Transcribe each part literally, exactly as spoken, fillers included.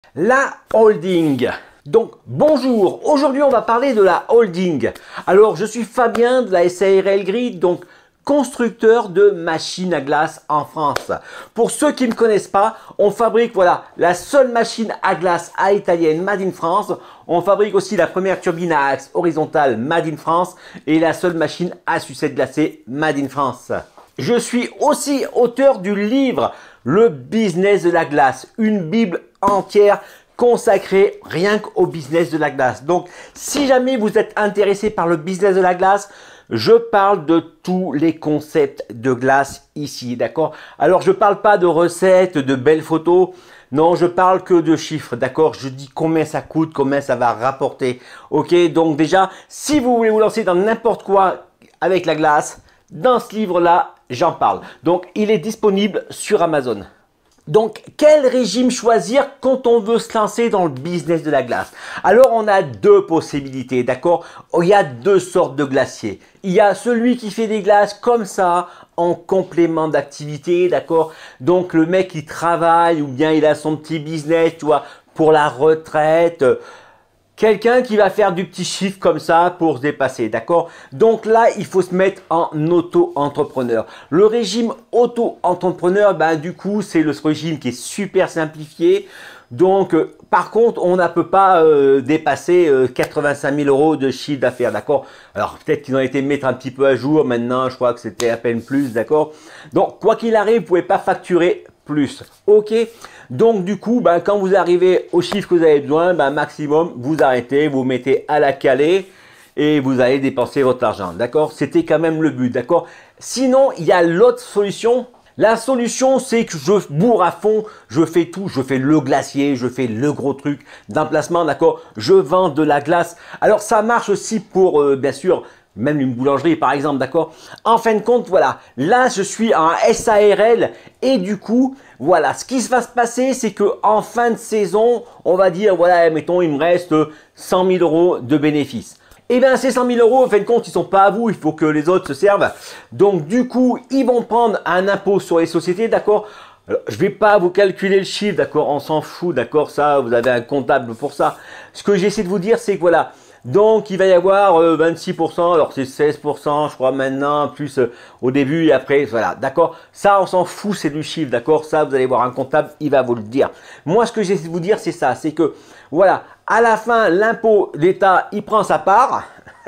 La holding. Donc bonjour, aujourd'hui on va parler de la holding. Alors je suis Fabien de la S A R L Grid, donc constructeur de machines à glace en France. Pour ceux qui ne me connaissent pas, on fabrique voilà la seule machine à glace à italienne Made in France. On fabrique aussi la première turbine à axe horizontale Made in France et la seule machine à sucette glacée Made in France. Je suis aussi auteur du livre Le business de la glace, une bible entière consacrée rien qu'au business de la glace. Donc, si jamais vous êtes intéressé par le business de la glace, je parle de tous les concepts de glace ici, d'accord? Alors, je parle pas de recettes, de belles photos. Non, je parle que de chiffres, d'accord? Je dis combien ça coûte, combien ça va rapporter. Ok, donc déjà, si vous voulez vous lancer dans n'importe quoi avec la glace, dans ce livre-là, j'en parle. Donc, il est disponible sur Amazon. Donc, quel régime choisir quand on veut se lancer dans le business de la glace? Alors, on a deux possibilités, d'accord? Il y a deux sortes de glaciers. Il y a celui qui fait des glaces comme ça, en complément d'activité, d'accord? Donc, le mec qui travaille ou bien il a son petit business, tu vois, pour la retraite. Quelqu'un qui va faire du petit chiffre comme ça pour se dépasser, d'accord? Donc là, il faut se mettre en auto-entrepreneur. Le régime auto-entrepreneur, ben, du coup, c'est le régime qui est super simplifié. Donc, euh, par contre, on ne peut pas euh, dépasser euh, quatre-vingt-cinq mille euros de chiffre d'affaires, d'accord? Alors, peut-être qu'ils ont été mettre un petit peu à jour. Maintenant, je crois que c'était à peine plus, d'accord? Donc, quoi qu'il arrive, vous ne pouvez pas facturer plus. Ok? Donc, du coup, ben, quand vous arrivez au chiffre que vous avez besoin, ben, maximum, vous arrêtez, vous mettez à la calée et vous allez dépenser votre argent. D'accord? C'était quand même le but. D'accord? Sinon, il y a l'autre solution. La solution, c'est que je bourre à fond, je fais tout, je fais le glacier, je fais le gros truc d'emplacement, d'accord? Je vends de la glace. Alors, ça marche aussi pour, euh, bien sûr, même une boulangerie par exemple, d'accord? En fin de compte, voilà, là je suis en S A R L et du coup, voilà, ce qui va se passer, c'est que en fin de saison, on va dire, voilà, mettons, il me reste cent mille euros de bénéfices. Et bien ces cent mille euros, en fin de compte, ils sont pas à vous, il faut que les autres se servent. Donc du coup, ils vont prendre un impôt sur les sociétés, d'accord? Alors, je vais pas vous calculer le chiffre, d'accord? On s'en fout, d'accord? Ça, vous avez un comptable pour ça. Ce que j'essaie de vous dire, c'est que voilà, donc il va y avoir euh, vingt-six pour cent, alors c'est seize pour cent je crois maintenant, plus euh, au début et après, voilà, d'accord? Ça on s'en fout, c'est du chiffre, d'accord? Ça vous allez voir un comptable, il va vous le dire. Moi ce que j'essaie de vous dire c'est ça, c'est que voilà, à la fin l'impôt, l'État il prend sa part,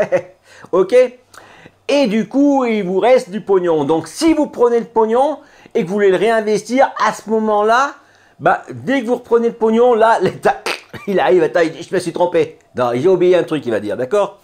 ok? Et du coup il vous reste du pognon. Donc si vous prenez le pognon et que vous voulez le réinvestir à ce moment-là, bah, dès que vous reprenez le pognon, là l'État il arrive, attends, il dit, je me suis trompé. Non, j'ai oublié un truc, il va dire, d'accord?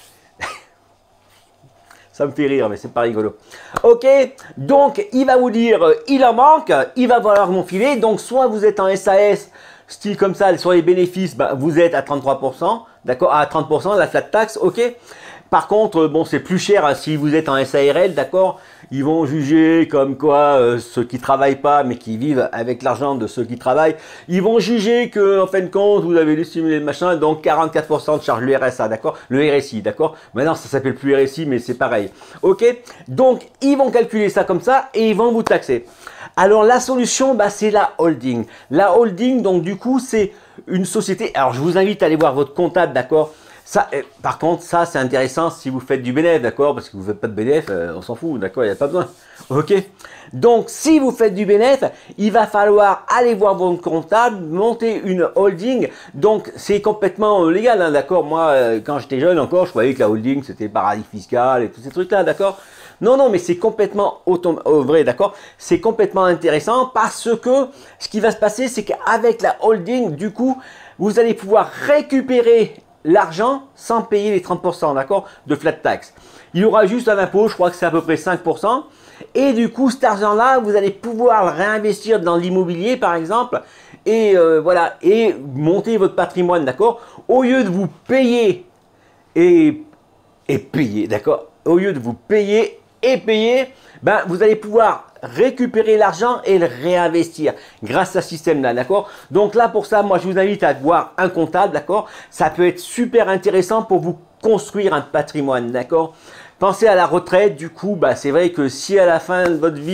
Ça me fait rire, mais c'est pas rigolo. Ok, donc il va vous dire, il en manque, il va falloir mon filet. Donc soit vous êtes en S A S, style comme ça, sur les bénéfices, ben, vous êtes à trente-trois pour cent, d'accord? À trente pour cent, la flat tax, ok? Par contre, bon, c'est plus cher hein, si vous êtes en S A R L, d'accord? Ils vont juger comme quoi euh, ceux qui travaillent pas, mais qui vivent avec l'argent de ceux qui travaillent, ils vont juger que en fin de compte, vous avez dissimulé le machin, donc quarante-quatre pour cent de charge le R S A, d'accord? Le R S I, d'accord? Maintenant, ça s'appelle plus R S I, mais c'est pareil. Ok? Donc, ils vont calculer ça comme ça et ils vont vous taxer. Alors, la solution, bah, c'est la holding. La holding, donc du coup, c'est une société. Alors, je vous invite à aller voir votre comptable, d'accord? Ça, eh, par contre, ça c'est intéressant si vous faites du bénéfice, d'accord? Parce que vous ne faites pas de bénéfice, euh, on s'en fout, d'accord? Il n'y a pas besoin. Ok? Donc, si vous faites du bénéfice, il va falloir aller voir votre comptable, monter une holding. Donc, c'est complètement euh, légal, hein, d'accord? Moi, euh, quand j'étais jeune encore, je croyais que la holding c'était paradis fiscal et tous ces trucs-là, d'accord? Non, non, mais c'est complètement autom euh, vrai, d'accord? C'est complètement intéressant parce que ce qui va se passer, c'est qu'avec la holding, du coup, vous allez pouvoir récupérer l'argent sans payer les trente pour cent, d'accord, de flat tax. Il y aura juste un impôt, je crois que c'est à peu près cinq pour cent. Et du coup, cet argent-là, vous allez pouvoir le réinvestir dans l'immobilier, par exemple, et euh, voilà, et monter votre patrimoine, d'accord. Au lieu de vous payer et, et payer, d'accord. Au lieu de vous payer et payer, ben, vous allez pouvoir récupérer l'argent et le réinvestir grâce à ce système-là, d'accord? Donc là, pour ça, moi, je vous invite à voir un comptable, d'accord? Ça peut être super intéressant pour vous construire un patrimoine, d'accord? Pensez à la retraite, du coup, bah, c'est vrai que si à la fin de votre vie,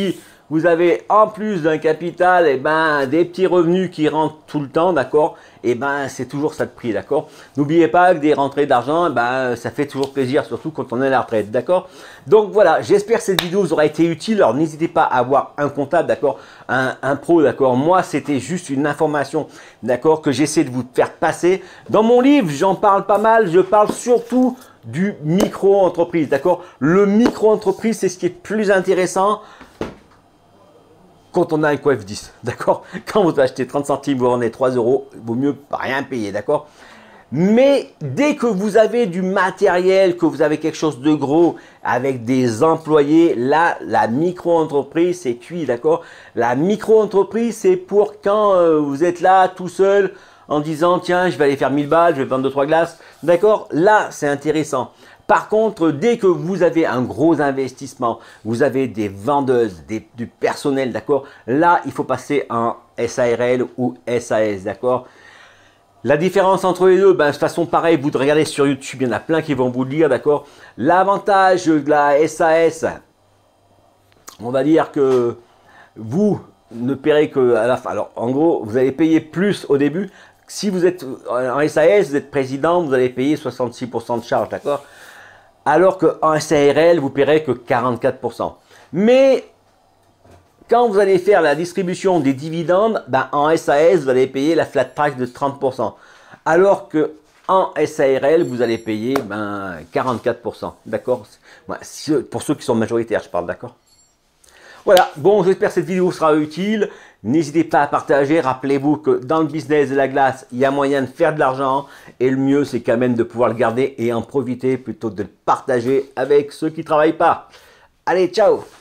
vous avez en plus d'un capital, et ben, des petits revenus qui rentrent tout le temps, d'accord? Et ben, c'est toujours ça de prix, d'accord? N'oubliez pas que des rentrées d'argent, ben, ça fait toujours plaisir, surtout quand on est à la retraite, d'accord? Donc voilà, j'espère que cette vidéo vous aura été utile. Alors n'hésitez pas à avoir un comptable, d'accord? Un, un pro, d'accord? Moi, c'était juste une information, d'accord, que j'essaie de vous faire passer. Dans mon livre, j'en parle pas mal, je parle surtout du micro-entreprise, d'accord? Le micro-entreprise, c'est ce qui est plus intéressant quand on a un coef dix, d'accord? Quand vous achetez trente centimes, vous rendez trois euros, il vaut mieux pas rien payer, d'accord? Mais dès que vous avez du matériel, que vous avez quelque chose de gros avec des employés, là, la micro-entreprise, c'est cuit, d'accord? La micro-entreprise, c'est pour quand euh, vous êtes là tout seul en disant, tiens, je vais aller faire mille balles, je vais vendre deux trois glaces, d'accord? Là, c'est intéressant. Par contre, dès que vous avez un gros investissement, vous avez des vendeuses, des, du personnel, d'accord? Là, il faut passer en S A R L ou S A S, d'accord? La différence entre les deux, ben, de toute façon, pareil, vous regardez sur YouTube, il y en a plein qui vont vous le dire, d'accord? L'avantage de la S A S, on va dire que vous ne paierez que à la fin. Alors, en gros, vous allez payer plus au début. Si vous êtes en S A S, vous êtes président, vous allez payer soixante-six pour cent de charge, d'accord? Alors qu'en S A R L, vous paierez que quarante-quatre pour cent. Mais quand vous allez faire la distribution des dividendes, ben en S A S, vous allez payer la flat tax de trente pour cent. Alors que en S A R L, vous allez payer ben, quarante-quatre pour cent. D'accord? Pour ceux qui sont majoritaires, je parle, d'accord? Voilà, bon, j'espère que cette vidéo sera utile. N'hésitez pas à partager. Rappelez-vous que dans le business de la glace, il y a moyen de faire de l'argent. Et le mieux, c'est quand même de pouvoir le garder et en profiter plutôt que de le partager avec ceux qui ne travaillent pas. Allez, ciao!